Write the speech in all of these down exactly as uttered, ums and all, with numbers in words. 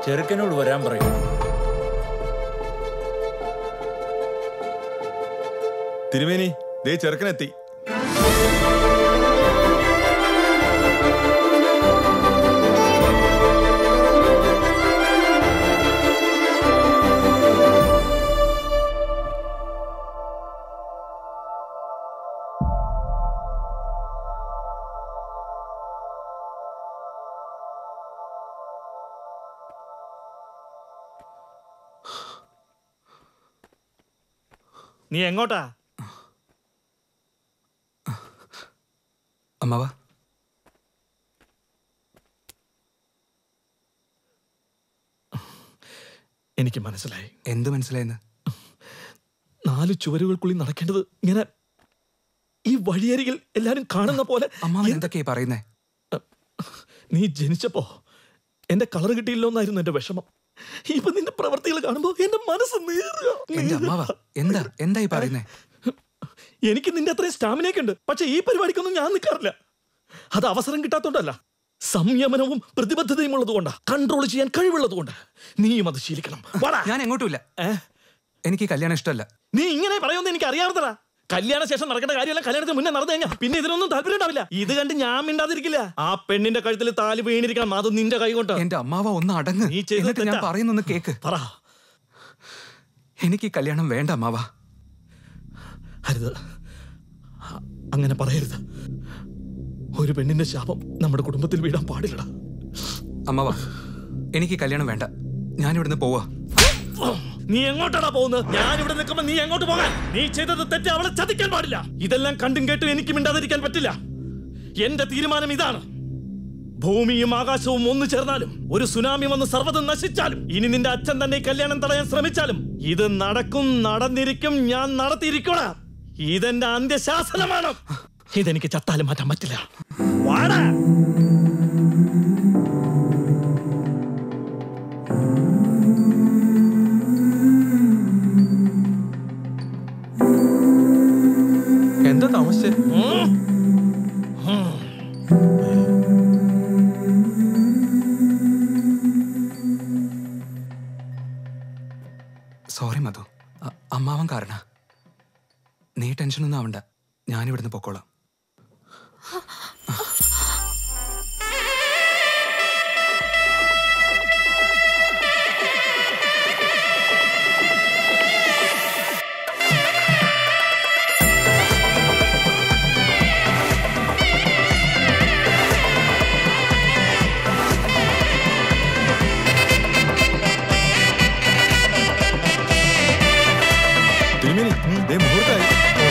ചെറുക്കനോട് വരാൻ പറയും. തിരുമേനി, ദേ ചെറുക്കനെത്തി. നീ എങ്ങോട്ടാ? അമ്മാവ, എനിക്ക് മനസ്സിലായി. എന്ത് മനസ്സിലായെന്ന്? നാല് ചുവരുകൾക്കുള്ളിൽ നടക്കേണ്ടത് ഇങ്ങനെ ഈ വഴിയരികിൽ എല്ലാരും കാണുന്ന പോലെ. അമ്മാവൻ എന്തൊക്കെയാ പറയുന്നേ? നീ ജനിച്ചപ്പോ എന്റെ കളർ കിട്ടിയില്ലോ എന്നായിരുന്നു എന്റെ വിഷമം. ഇപ്പൊ നിന്റെ പ്രവർത്തികൾ കാണുമ്പോ എന്റെ മനസ്സ് എന്താ എന്തായി പറയുന്നേ? എനിക്ക് നിന്റെ അത്രയും സ്റ്റാമിനയൊക്കെ ഉണ്ട്. പക്ഷെ ഈ പരിപാടിക്കൊന്നും ഞാൻ നിൽക്കാറില്ല. അത് അവസരം കിട്ടാത്തോണ്ടല്ല, സംയമനവും പ്രതിബദ്ധതയും ഉള്ളത് കൊണ്ടാ, കൺട്രോൾ ചെയ്യാൻ കഴിവുള്ളത് കൊണ്ട്. നീയും അത് ശീലിക്കണം. ഞാൻ എങ്ങോട്ടുമില്ല. എനിക്ക് കല്യാണം ഇഷ്ടമല്ല. നീ ഇങ്ങനെ പറയുമെന്ന് എനിക്ക് അറിയാവുന്നതാ. കല്യാണ ശേഷം നടക്കേണ്ട കാര്യമല്ല, കല്യാണത്തിന് മുന്നേ നടന്നു കഴിഞ്ഞാൽ പിന്നെ ഇതിനൊന്നും താല്പര്യം ഉണ്ടാവില്ല. ഇത് കണ്ട് ഞാൻ മിണ്ടാതിരിക്കില്ല. ആ പെണ്ണിന്റെ കഴുത്തിൽ താലി വീണിരിക്കണം, അത് നിന്റെ കൈ കൊണ്ട്. എന്റെ അമ്മാവ ഒന്ന് അടങ്ങ്. നീ ചെയ്തിട്ട് ഞാൻ പറയുന്നൊന്ന് കേക്ക്. പറ. എനിക്ക് കല്യാണം വേണ്ട അമ്മാവ. അരുത്, അങ്ങനെ പറയരുത്. ഒരു പെണ്ണിന്റെ ശാപം നമ്മുടെ കുടുംബത്തിൽ വീഴാൻ പാടില്ലടാ. അമ്മാവ, എനിക്ക് കല്യാണം വേണ്ട. ഞാനിവിടുന്ന് പോവാ. നീ എങ്ങോട്ടാടാ പോകുന്നത്? ഞാൻ ഇവിടെ നിൽക്കുമ്പോ നീ എങ്ങോട്ട് പോകാൻ? നീ ചെയ്തത് തെറ്റ്, അവളെ ചതിക്കാൻ പാടില്ല. ഇതെല്ലാം കണ്ടും കേട്ടും എനിക്ക് മിണ്ടാതിരിക്കാൻ പറ്റില്ല. എന്റെ തീരുമാനം ഇതാണ്. ഭൂമിയും ആകാശവും ഒന്നു ചേർന്നാലും, ഒരു സുനാമി വന്ന് സർവ്വതും നശിച്ചാലും, ഇനി നിന്റെ അച്ഛൻ തന്നെ ഈ കല്യാണം തടയാൻ ശ്രമിച്ചാലും ഇത് നടക്കും, നടന്നിരിക്കും, ഞാൻ നടത്തിയിരിക്കണ. ഇതെന്റെ അന്ത്യശാസനമാണ്. ഇതെനിക്ക് ചത്താലും മാറ്റാൻ പറ്റില്ല. വാടാ. എന്താ താമസിച്ചേ? സോറി മധു, അമ്മാവൻ കാരണ. നീ ടെൻഷനൊന്നും ആവണ്ട, ഞാനിവിടുന്ന് പൊക്കോളാം. മുഹൂർത്തായി.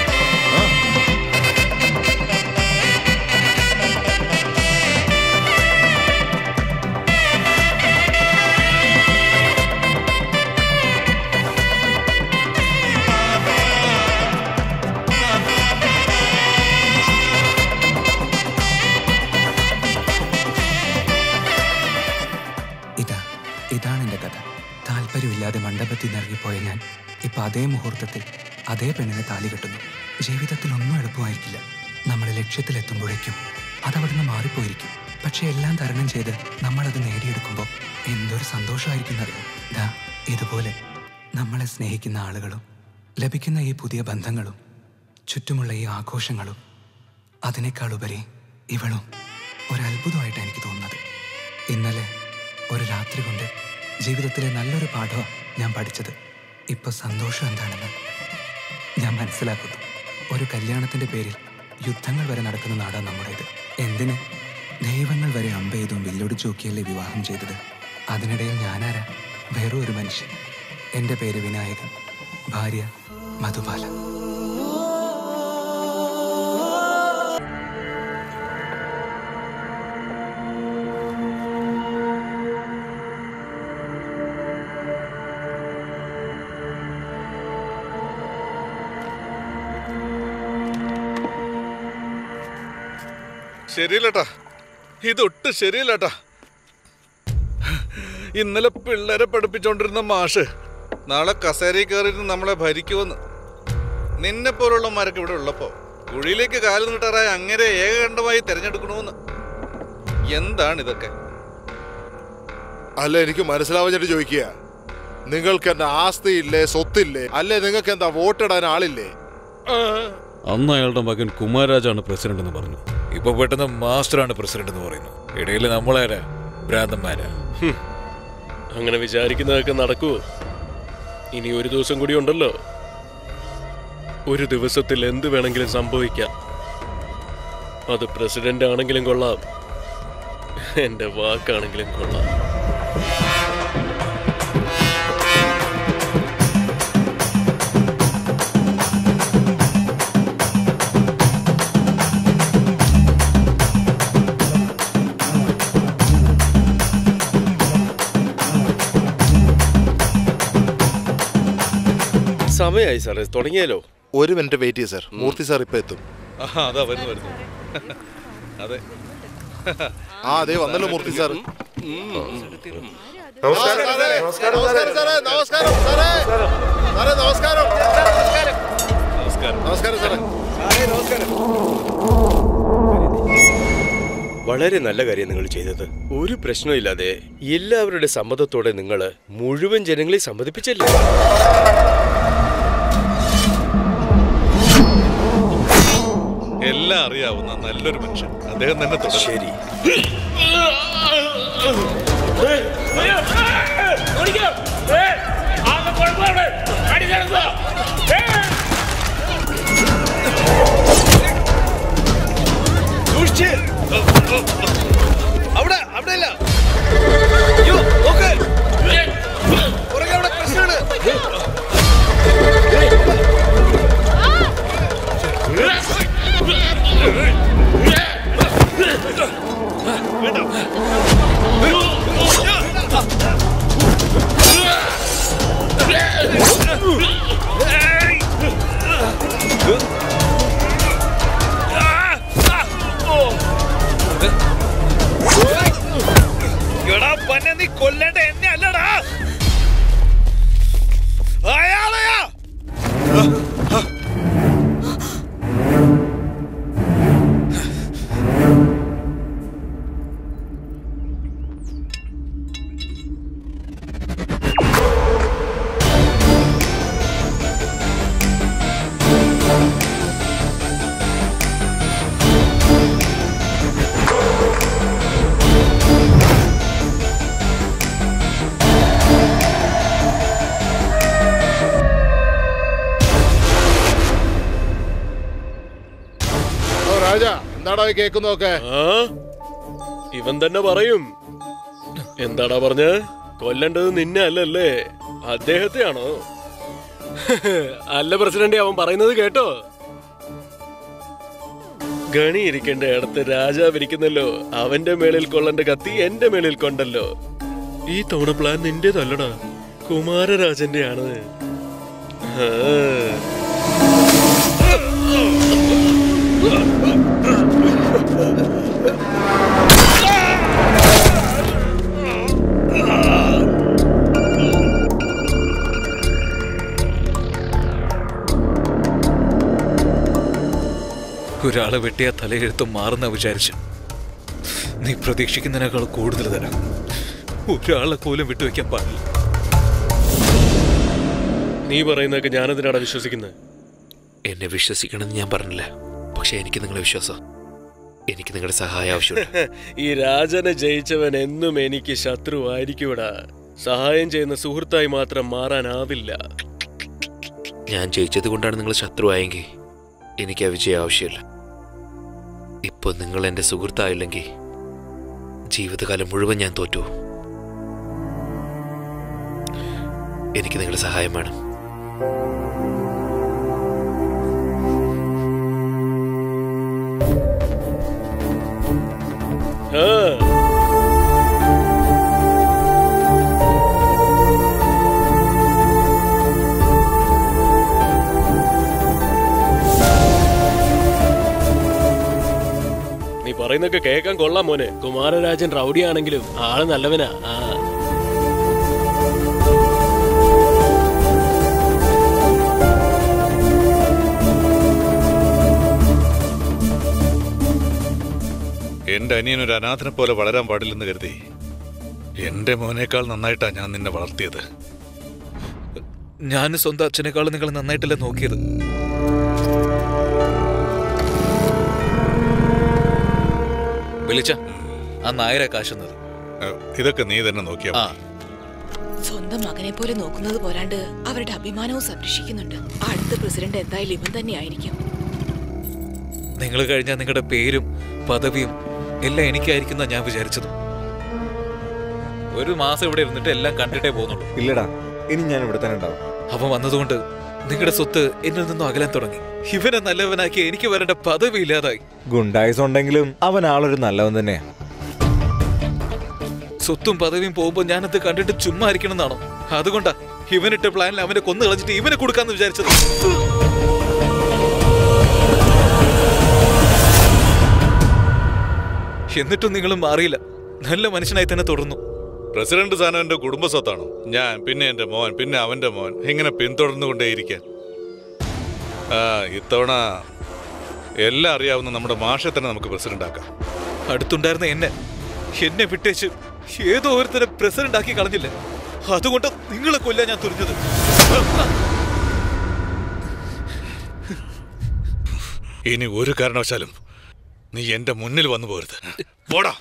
ഇതാ ഇതാണ് എന്റെ കഥ. താല്പര്യമില്ലാതെ മണ്ഡപത്തിൽ നിറങ്ങിപ്പോയ ഞാൻ ഇപ്പൊ അതേ മുഹൂർത്തത്തിൽ അതേ പെണ്ണിനെ താലി കെട്ടുന്നു. ജീവിതത്തിൽ ഒന്നും എളുപ്പമായിരിക്കില്ല. നമ്മുടെ ലക്ഷ്യത്തിലെത്തുമ്പോഴേക്കും അതവിടുന്ന് മാറിപ്പോയിരിക്കും. പക്ഷെ എല്ലാം തരണം ചെയ്ത് നമ്മളത് നേടിയെടുക്കുമ്പോൾ എന്തൊരു സന്തോഷമായിരിക്കും. ദാ ഇതുപോലെ നമ്മളെ സ്നേഹിക്കുന്ന ആളുകളും ലഭിക്കുന്ന ഈ പുതിയ ബന്ധങ്ങളും ചുറ്റുമുള്ള ഈ ആഘോഷങ്ങളും, അതിനേക്കാളുപരി ഇവളും ഒരത്ഭുതമായിട്ടാണ് എനിക്ക് തോന്നുന്നത്. ഇന്നലെ ഒരു രാത്രി കൊണ്ട് ജീവിതത്തിലെ നല്ലൊരു പാഠമാണ് ഞാൻ പഠിച്ചത്. ഇപ്പൊ സന്തോഷം എന്താണെന്ന് ഞാൻ മനസ്സിലാക്കുന്നു. ഒരു കല്യാണത്തിന്റെ പേരിൽ യുദ്ധങ്ങൾ വരെ നടക്കുന്ന നാടാണ് നമ്മുടേത്. എന്തിന്? ദൈവങ്ങൾ വരെ അമ്പെയ്തും വില്ലൊടിച്ചു നോക്കിയല്ലേ വിവാഹം ചെയ്തത്. അതിനിടയിൽ ഞാനാരാ? വേറൊരു ഒരു മനുഷ്യൻ. എൻ്റെ പേര് വിനായകൻ, ഭാര്യ മധുബാല. ശരിയില്ലട്ടാ, ഇതൊട്ട് ശരിയില്ലട്ടാ. ഇന്നലെ പിള്ളേരെ പഠിപ്പിച്ചോണ്ടിരുന്ന മാഷ് നാളെ കസേരയിൽ കയറിയിരുന്ന് നമ്മളെ ഭരിക്കുമെന്ന്. നിന്നെ പോലുള്ളമാരൊക്കെ ഇവിടെ ഉള്ളപ്പോ കുഴിയിലേക്ക് കാലു നീട്ടാറായ അങ്ങനെ ഏകകണ്ഠമായി തിരഞ്ഞെടുക്കണമെന്ന്. എന്താണ് ഇതൊക്കെ? അല്ല, എനിക്ക് മനസ്സിലാവാഞ്ഞിട്ട് ചോദിക്കുക, നിങ്ങൾക്ക് എന്താ ആസ്തിയില്ലേ, സ്വത്തില്ലേ, അല്ലേ നിങ്ങൾക്ക് എന്താ വോട്ടിടാൻ ആളില്ലേ? അന്ന് അയാളുടെ മകൻ കുമാരരാജാണ് പ്രസിഡന്റ് എന്ന് പറഞ്ഞു. ഇപ്പൊ പെട്ടെന്ന് മാസ്റ്ററാണ് പ്രസിഡന്റ് എന്ന് പറയുന്നു. ഇടയിൽ നമ്മളാരാ? ഭ്രാന്തന്മാരാ. അങ്ങനെ വിചാരിക്കുന്നതൊക്കെ നടക്കുവോ? ഇനി ഒരു ദിവസം കൂടി ഉണ്ടല്ലോ. ഒരു ദിവസത്തിൽ എന്ത് വേണമെങ്കിലും സംഭവിക്കാം. അത് പ്രസിഡന്റ് ആണെങ്കിലും കൊള്ളാം, എന്റെ വാക്കാണെങ്കിലും കൊള്ളാം. സമയായി സാറേ, തുടങ്ങിയാലോ? ഒരു മിനിറ്റ് വെയിറ്റ് ചെയ്യ സാർ, മൂർത്തി സാർ ഇപ്പൊ എത്തും. അതാ വരുന്നു വരുന്നു. അതെ, ആ അതെ വന്നല്ലോ മൂർത്തി സാർ. നമസ്കാരം സാറേ. നമസ്കാരം സാറേ. നമസ്കാരം സാറേ. സാറേ നമസ്കാരം. നമസ്കാരം. നമസ്കാരം സാറേ. വളരെ നല്ല കാര്യം നിങ്ങൾ ചെയ്തത്. ഒരു പ്രശ്നമില്ലാതെ എല്ലാവരുടെ സമ്മതത്തോടെ നിങ്ങൾ മുഴുവൻ ജനങ്ങളെ സമ്മതിപ്പിച്ചല്ലേ? എല്ലാം അറിയാവുന്ന നല്ലൊരു മനുഷ്യൻ, അദ്ദേഹം തന്നെ തുടരും. ശരി. അവിടെ അവിടെ ഇല്ല. അയ്യോ, നോക്ക്. പുറകെ അവിടെ പ്രശ്നമാണ്. നീ കൊല്ലേണ്ട എന്നെ അല്ലടാ, അയാളെയാ. എന്താടാ കേൾക്കുന്നൊക്കെ? ഇവൻ തന്നെ പറയും. എന്താടാ പറഞ്ഞ? കൊല്ലേണ്ടത് നിന്നെ അല്ലല്ലേ, അദ്ദേഹത്തെയാണോ? അല്ല പ്രസിഡന്റ്, അവൻ പറയുന്നത് കേട്ടോ? ഗണി ഇരിക്കേണ്ട ഇടത്ത് രാജാവ് ഇരിക്കുന്നല്ലോ. അവന്റെ മേളിൽ കൊള്ളേണ്ട കത്തി എന്റെ മേളിൽ കൊണ്ടല്ലോ. ഈ തവണ പ്ലാൻ നിന്റേതല്ലടാ, കുമാരരാജന്റെ ആണ്. ഒരാളെ വെട്ടിയ തലയെഴുത്തും മാറുന്ന വിചാരിച്ചു. നീ പ്രതീക്ഷിക്കുന്നതിനേക്കാൾ കൂടുതൽ തരാം. ഒരാളെ പോലും വിട്ടുവെക്കാൻ പാടില്ല. നീ പറയുന്നതൊക്കെ ഞാനെന്തിനാണ് വിശ്വസിക്കുന്നത്? എന്നെ വിശ്വസിക്കണമെന്ന് ഞാൻ പറഞ്ഞില്ല, പക്ഷെ എനിക്ക് നിങ്ങളെ വിശ്വാസം. എനിക്ക് നിങ്ങളുടെ സഹായം ആവശ്യമുണ്ട്. ഈ രാജനെ ജയിച്ചവൻ എന്നും എനിക്ക് ശത്രുവായിരിക്കൂടാ. സഹായം ചെയ്യുന്ന സുഹൃത്തായി മാത്രം മാറാനാവില്ല. ഞാൻ ജയിച്ചത് കൊണ്ടാണ് നിങ്ങൾ ശത്രുവായെങ്കിൽ എനിക്ക് ആ വിജയം ആവശ്യമില്ല. ഇപ്പൊ നിങ്ങൾ എന്റെ സുഹൃത്തായില്ലെങ്കിൽ ജീവിതകാലം മുഴുവൻ ഞാൻ തോറ്റു. എനിക്ക് നിങ്ങളുടെ സഹായം വേണം. നീ പറയുന്നൊക്കെ കേൾക്കാൻ കൊള്ളാം മോനെ. കുമാരരാജൻ റൗഡിയാണെങ്കിലും ആള് നല്ലവനാ. ആ എന്റെ അനിയൻ ഒരു അനാഥനെ പോലെ വളരാൻ പാടില്ലെന്ന് കരുതി എന്റെ മോനേക്കാൾ നന്നായിട്ടാ ഞാൻ നിന്നെ വളർത്തിയത്. ഞാൻ സ്വന്തം അച്ഛനേക്കാളും നിങ്ങൾ നന്നായിട്ടല്ലേ നോക്കിയത്. വിളിച്ച ആ നായര കാശുന്നത് ഇതൊക്കെ നീ തന്നെ നോക്കിയാ. സ്വന്തം മകനെ പോലെ നോക്കുന്നത് പോരാണ്ട് അവരുടെ അഭിമാനവും സംരക്ഷിക്കുന്നുണ്ട്. അടുത്ത പ്രസിഡന്റ് എന്തായാലും ഇവൻ തന്നെ ആയിരിക്കും. നിങ്ങൾ കഴിഞ്ഞാൽ നിങ്ങളുടെ പേരും പദവിയും എല്ലാം എനിക്കായിരിക്കുന്ന ഞാൻ വിചാരിച്ചത്. ഒരു മാസം ഇവിടെ ഇരുന്നിട്ട് എല്ലാം കണ്ടിട്ടേ പോകുന്നുള്ളൂ. ഇല്ലടാ, ഇനി ഞാൻ ഇവിടെ തന്നെ ഉണ്ടാവും. അവൻ വന്നതുകൊണ്ട് നിങ്ങളുടെ സ്വത്ത് എന്നിൽ നിന്നും അകലാൻ തുടങ്ങി. ഇവനെ നല്ലവനാക്കി എനിക്ക് വരേണ്ട പദവി ഇല്ലാതായി. ഗുണ്ടായുസ് ഉണ്ടെങ്കിലും അവൻ ആളൊരു നല്ലവൻ തന്നെയാ. സ്വത്തും പദവിയും പോകുമ്പോ ഞാനത് കണ്ടിട്ട് ചുമ്മാ ഇരിക്കണം എന്നാണോ? അതുകൊണ്ടാ ഇവനിട്ട പ്ലാനിൽ അവനെ കൊന്നു കളഞ്ഞിട്ട് ഇവനെ കൊടുക്കാന്ന് വിചാരിച്ചത്. എന്നിട്ടും നിങ്ങൾ മാറിയില്ല, നല്ല മനുഷ്യനായി തന്നെ തുടർന്നു. പ്രസിഡന്റ് സ്ഥാനം എന്റെ കുടുംബ സ്വത്താണോ? ഞാൻ, പിന്നെ എന്റെ മോൻ, പിന്നെ അവന്റെ മോൻ, ഇങ്ങനെ പിന്തുടർന്നുകൊണ്ടേയിരിക്കാൻ. ആ ഇത്തവണ എല്ലാം അറിയാവുന്ന നമ്മുടെ മാഷെ തന്നെ നമുക്ക് പ്രസിഡന്റ് ആക്കാം. അടുത്തുണ്ടായിരുന്ന എന്നെ എന്നെ വിട്ടേച്ച് ഏതോ ഒരുത്തരെ പ്രസിഡന്റ് ആക്കി കളഞ്ഞില്ല. അതുകൊണ്ട് നിങ്ങളെ കൊല്ലാൻ ഞാൻ തുനിഞ്ഞത്. ഇനി ഒരു കാരണവശാലും നീ എന്റെ മുന്നിൽ വന്നു പോരുത്. പോടാ.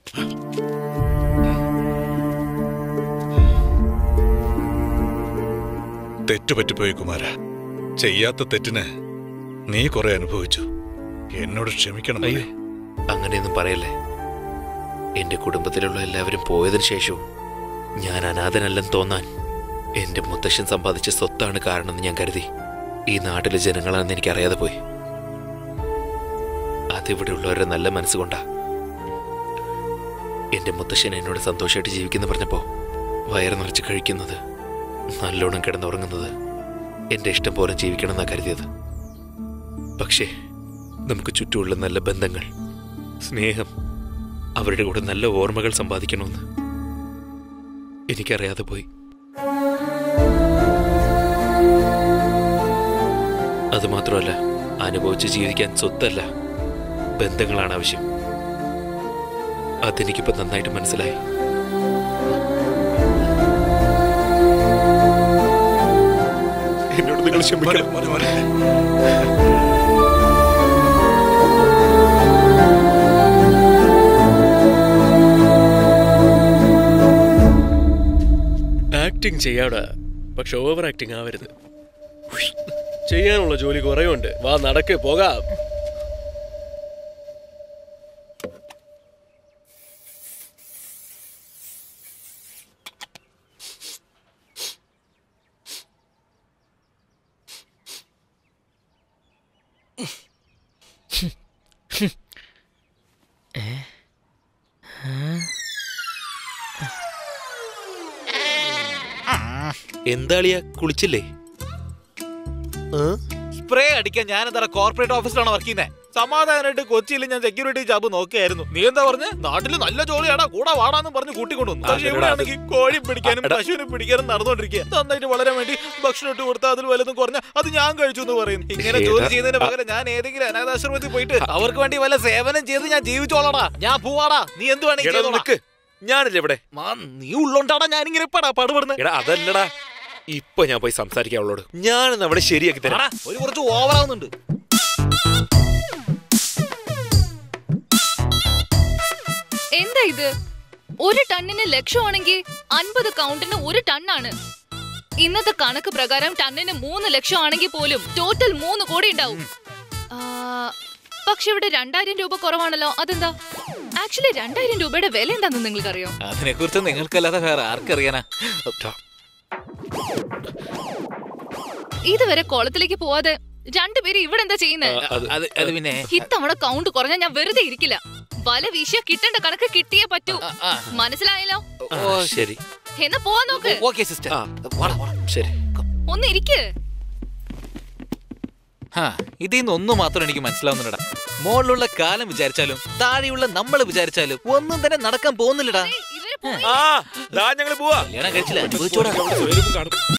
തെറ്റുപറ്റിപ്പോയി കുമാര. ചെയ്യാത്ത തെറ്റിന് നീ കുറെ അനുഭവിച്ചു. എന്നോട് ക്ഷമിക്കണം. അയ്യോ, അങ്ങനെയൊന്നും പറയല്ലേ. എന്റെ കുടുംബത്തിലുള്ള എല്ലാവരും പോയതിനു ശേഷവും ഞാൻ അനാഥനല്ലെന്ന് തോന്നാൻ എന്റെ മുത്തശ്ശൻ സമ്പാദിച്ച സ്വത്താണ് കാരണമെന്ന് ഞാൻ കരുതി. ഈ നാട്ടിലെ ജനങ്ങളാണെന്ന് എനിക്കറിയാതെ പോയി. അതിവിടെയുള്ളവരുടെ നല്ല മനസ്സുകൊണ്ടാ. എന്റെ മുത്തശ്ശൻ എന്നോട് സന്തോഷമായിട്ട് ജീവിക്കുന്നു പറഞ്ഞപ്പോ വയറ് നിറച്ച് കഴിക്കുന്നത്, നല്ലോണം കിടന്നുറങ്ങുന്നത്, എന്റെ ഇഷ്ടം പോലെ ജീവിക്കണമെന്നാ കരുതിയത്. പക്ഷേ നമുക്ക് ചുറ്റുമുള്ള നല്ല ബന്ധങ്ങൾ, സ്നേഹം, അവരുടെ കൂടെ നല്ല ഓർമ്മകൾ സമ്പാദിക്കണമെന്ന് എനിക്കറിയാതെ പോയി. അതുമാത്രമല്ല, അനുഭവിച്ച് ജീവിക്കാൻ സ്വത്തല്ല, ബന്ധങ്ങളാണ് ആവശ്യം. അതെനിക്കിപ്പോ നന്നായിട്ട് മനസ്സിലായി. എന്നോട് നിങ്ങൾ ക്ഷമിക്കണം. ആക്ടിങ് ചെയ്യാടാ, പക്ഷെ ഓവർ ആക്ടിങ് ആവരുത്. ചെയ്യാനുള്ള ജോലി കുറേ ഉണ്ട്. വാ നടക്ക്, പോകാം. എന്താളിയാ, കുളിച്ചില്ലേ? സ്പ്രേ അടിക്കാൻ ഞാൻ എന്താ കോർപ്പറേറ്റ് ഓഫീസിലാണ് വർക്ക് ചെയ്യുന്നത്. സമാധാനമായിട്ട് കൊച്ചിയിൽ ഞാൻ സെക്യൂരിറ്റി ജോബ് നോക്കിയായിരുന്നു. നീ എന്താ പറഞ്ഞ്? നാട്ടില് നല്ല ജോലിയാടാ, കൂടെ വാടാന്ന് പറഞ്ഞ് കൂട്ടിക്കൊണ്ടുവന്നു. പക്ഷേ ഇവിടെയാണെങ്കിൽ കോഴി പിടിക്കാനും പശുവിനെ പിടിക്കാനും നടന്നുകൊണ്ടിരിക്കുക. നന്നായിട്ട് വളരാൻ വേണ്ടി ഭക്ഷണം ഇട്ട് കൊടുത്താൽ അതിൽ വല്ലതും കുറഞ്ഞ അത് ഞാൻ കഴിച്ചു എന്ന് പറയുന്നു. ഇങ്ങനെ ജോലി ചെയ്യുന്നതിന് പകരം ഞാൻ ഏതെങ്കിലും അനാഥാശ്രമത്തിൽ പോയിട്ട് അവർക്ക് വേണ്ടി വല്ല സേവനം ചെയ്ത് ഞാൻ ജീവിച്ചോളാടാ. ഞാൻ പോവാടാ, നീ എന്ത് വേണമെങ്കിൽ. ഞാനില്ല ഇവിടെ. നീ ഉള്ളോണ്ടാടാ ഞാനിങ്ങനെ ഇപ്പടാ പാടുപെടുന്നത്. എടാ അതല്ലടാ, ഇപ്പൊ ഞാൻ പോയി സംസാരിക്കാം അവളോട്. ഞാനെന്ന് അവിടെ ശരിയാക്കി തരാം. ഒരു കുറച്ച് ഓവറാവുന്നുണ്ട്. എന്താ ഇത്? ഒരു ടണ്ണിന് ലക്ഷമാണെങ്കിൽ അൻപത് കൗണ്ടിന് ഒരു ടണ്ണാണ്. ഇന്നത്തെ കണക്ക് പ്രകാരം ടണ്ണിന് മൂന്ന് ലക്ഷം ആണെങ്കിൽ പോലും ടോട്ടൽ മൂന്ന് കോടി ഉണ്ടാവും. പക്ഷെ ഇവിടെ രണ്ടായിരം രൂപ കുറവാണല്ലോ, അതെന്താ? ആക്ച്വലി രണ്ടായിരം രൂപയുടെ വില എന്താണെന്ന് നിങ്ങൾക്കറിയോ? അതിനെ കുറിച്ച് നിങ്ങൾക്കല്ലാതെ വേറെ ആർക്കറിയാനാ? ഇതുവരെ കുളത്തിലേക്ക് പോവാതെ രണ്ടുപേരും ഇവിടെ എന്താ ചെയ്യുന്നത്? ഇത്തവണ കൗണ്ട് കുറഞ്ഞാൽ ഞാൻ വെറുതെ ഇരിക്കില്ല. വല വീശിയ കിട്ടേണ്ട കണക്ക് കിട്ടിയേ പറ്റൂ. മനസ്സിലായല്ലോ? ശരി, എന്നാ പോവാൻ നോക്ക്. ശരി, ഒന്ന് ഇരിക്ക്. ഇതിന്ന് ഒന്നും മാത്രം എനിക്ക് മനസ്സിലാവുന്നില്ലടാ. മോളിലുള്ള കാലം വിചാരിച്ചാലും താഴെയുള്ള നമ്മൾ വിചാരിച്ചാലും ഒന്നും തന്നെ നടക്കാൻ പോകുന്നില്ലടാ. ഇവര് ഞങ്ങള് പോവാ. കല്യാണം കഴിച്ചില്ല, അനുഭവിച്ചോടാ.